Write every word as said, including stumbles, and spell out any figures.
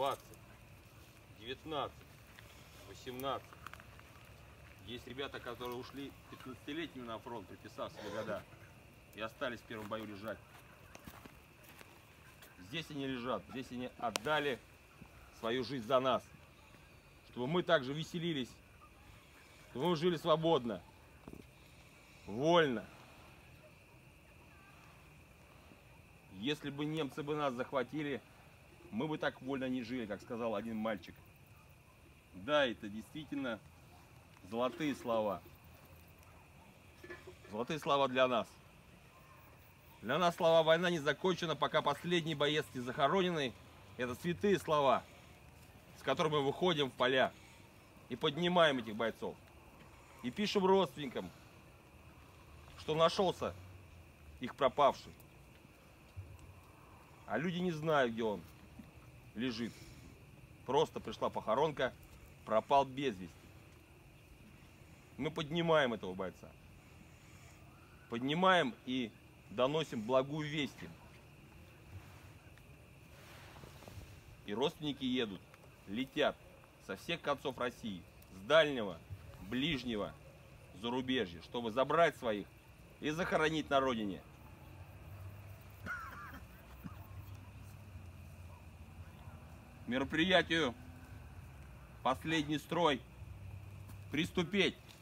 двадцать, девятнадцать, восемнадцать. Есть ребята, которые ушли пятнадцатилетними на фронт, приписав себе года, и остались в первом бою лежать. Здесь они лежат, здесь они отдали свою жизнь за нас, чтобы мы также веселились, чтобы мы жили свободно, вольно. Если бы немцы бы нас захватили, мы бы так вольно не жили, как сказал один мальчик. Да, это действительно золотые слова. Золотые слова для нас. Для нас слова «война не закончена, пока последний боец не захороненный». Это святые слова, с которыми мы выходим в поля и поднимаем этих бойцов. И пишем родственникам, что нашелся их пропавший. А люди не знают, где он лежит. Просто пришла похоронка, пропал без вести. Мы поднимаем этого бойца. Поднимаем и доносим благую весть им. И родственники едут, летят со всех концов России, с дальнего, ближнего зарубежья, чтобы забрать своих и захоронить на родине. Мероприятию «Последний строй» приступить.